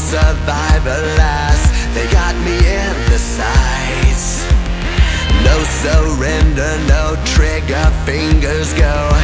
survive alas, they got me in the sights. No surrender, no trigger, fingers go